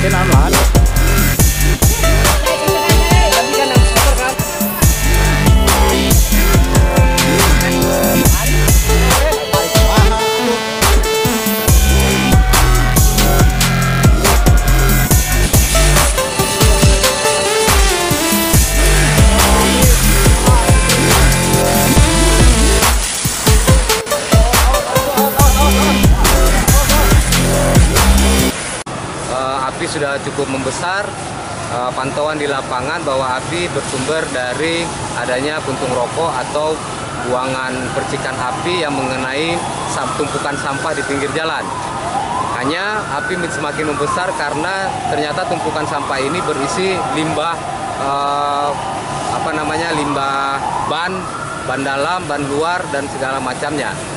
lahan. Api sudah cukup membesar. Pantauan di lapangan bahwa api bersumber dari adanya puntung rokok atau buangan percikan api yang mengenai tumpukan sampah di pinggir jalan. Hanya api semakin membesar karena ternyata tumpukan sampah ini berisi limbah limbah ban dalam, ban luar dan segala macamnya.